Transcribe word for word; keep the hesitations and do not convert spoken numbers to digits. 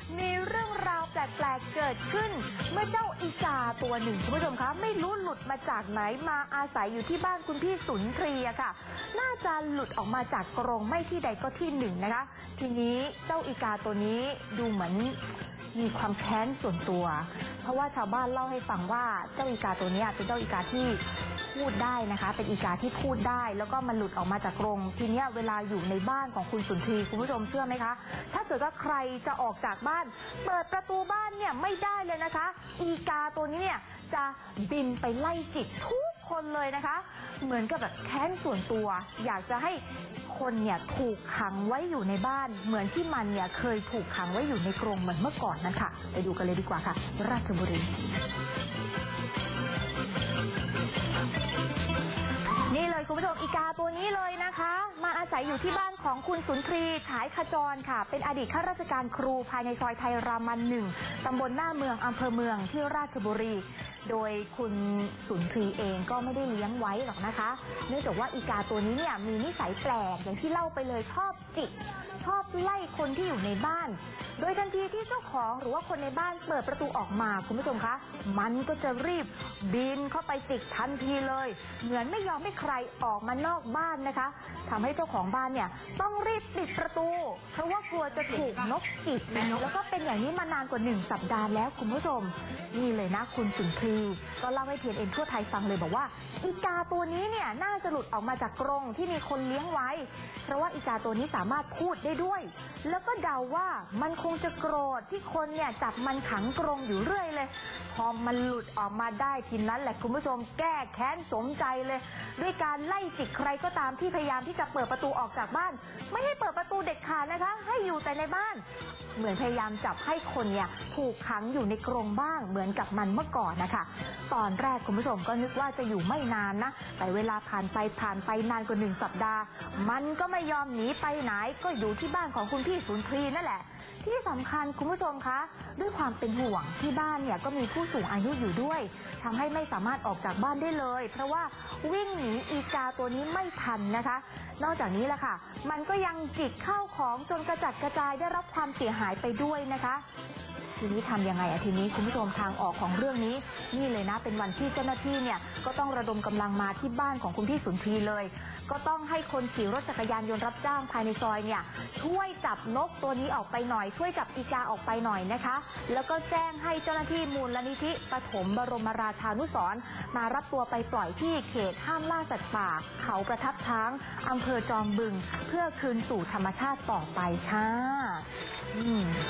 มีเรื่องราวแปลกๆเกิดขึ้นเมื่อเจ้าอีกาตัวหนึ่งคุณผู้ชมคะไม่รู้หลุดมาจากไหนมาอาศัยอยู่ที่บ้านคุณพี่สุนทรีอะค่ะน่าจะหลุดออกมาจากกรงไม่ที่ใดก็ที่หนึ่งนะคะทีนี้เจ้าอีกาตัวนี้ดูเหมือนมีความแค้นส่วนตัวเพราะว่าชาวบ้านเล่าให้ฟังว่าเจ้าอีกาตัวนี้เป็นเจ้าอีกาที่พูดได้นะคะเป็นอีกาที่พูดได้แล้วก็มันหลุดออกมาจากกรงทีนี้เวลาอยู่ในบ้านของคุณสุนทรีคุณผู้ชมเชื่อไหมคะถ้าเกิดว่าใครจะออกจากบ้านเปิดประตูบ้านเนี่ยไม่ได้เลยนะคะอีกาตัวนี้เนี่ยจะบินไปไล่จิกทุกคนเลยนะคะเหมือนกับแบบแค้นส่วนตัวอยากจะให้คนเนี่ยถูกขังไว้อยู่ในบ้านเหมือนที่มันเนี่ยเคยถูกขังไว้อยู่ในกรงเหมือนเมื่อก่อนนั่นค่ะไปดูกันเลยดีกว่าค่ะราชบุรีนี่เลยคุณผู้ชมอีกาตัวนี้เลยนะคะมาอาศัยอยู่ที่บ้านของคุณสุนทรีฉายขจรค่ะเป็นอดีตข้าราชการครูภายในซอยไทยรามันหนึ่งตำบลหน้าเมืองอำเภอเมืองที่ราชบุรีโดยคุณสุนทรีเองก็ไม่ได้เลี้ยงไว้หรอกนะคะเนื่องจากว่าอีกาตัวนี้เนี่ยมีนิสัยแปลกอย่างที่เล่าไปเลยชอบจิกชอบไล่คนที่อยู่ในบ้านโดยทันทีที่เจ้าของหรือว่าคนในบ้านเปิดประตูออกมาคุณผู้ชมคะมันก็จะรีบบินเข้าไปจิกทันทีเลยเหมือนไม่ยอมให้ใครออกมานอกบ้านนะคะทำให้เจ้าของบ้านเนี่ยต้องรีบปิดประตูเพราะว่ากลัวจะถูกนกจิกแล้วก็เป็นอย่างนี้มานานกว่าหนึ่งสัปดาห์แล้วคุณผู้ชมนี่เลยนะคุณสุนทรีก็เล่าให้ ที เอ็น เอ็น ทั่วไทยฟังเลยบอกว่าอีกาตัวนี้เนี่ยน่าจะหลุดออกมาจากกรงที่มีคนเลี้ยงไว้เพราะว่าอีกาตัวนี้สามารถพูดได้ด้วยแล้วก็เดาว่ามันคงจะโกรธที่คนเนี่ยจับมันขังกรงอยู่เรื่อยเลยพอมันหลุดออกมาได้ทีนั้นแหละคุณผู้ชมแก้แค้นสมใจเลยด้วยการไล่จิกใครก็ตามที่พยายามที่จะเปิดประตูออกจากบ้านไม่ให้เปิดประตูเด็ดขาดนะคะให้อยู่แต่ในบ้านเหมือนพยายามจับให้คนเนี่ยถูกขังอยู่ในกรงบ้างเหมือนกับมันเมื่อก่อนนะคะตอนแรกคุณผู้ชมก็นึกว่าจะอยู่ไม่นานนะแต่เวลาผ่านไปผ่านไปนานกว่าหนึ่งสัปดาห์มันก็ไม่ยอมหนีไปไหนก็อยู่ที่บ้านของคุณพี่สุนทรีนั่นแหละที่สำคัญคุณผู้ชมคะด้วยความเป็นห่วงที่บ้านเนี่ยก็มีผู้สูงอายุอยู่ด้วยทำให้ไม่สามารถออกจากบ้านได้เลยเพราะว่าวิ่งหนีอีกาตัวนี้ไม่ทันนะคะนอกจากนี้แหละค่ะมันก็ยังจิกข้าวของจนกระจัดกระจายได้รับความเสียหายไปด้วยนะคะทีนี้ทำยังไงอะทีนี้คุณผู้ชมทางออกของเรื่องนี้นี่เลยนะเป็นวันที่เจ้าหน้าที่เนี่ยก็ต้องระดมกำลังมาที่บ้านของคุณพี่สุนทรีเลยก็ต้องให้คนขี่รถจักรยานยนต์รับจ้างภายในซอยเนี่ยช่วยจับนกตัวนี้ออกไปหน่อยช่วยจับอีกาออกไปหน่อยนะคะแล้วก็แจ้งให้เจ้าหน้าที่มูลนิธิปฐมบรมราชานุสรณ์มารับตัวไปปล่อยที่เขตห้ามล่าสัตว์ป่าเขาประทับช้างอำเภอจอมบึงเพื่อคืนสู่ธรรมชาติต่อไปค่ะอืม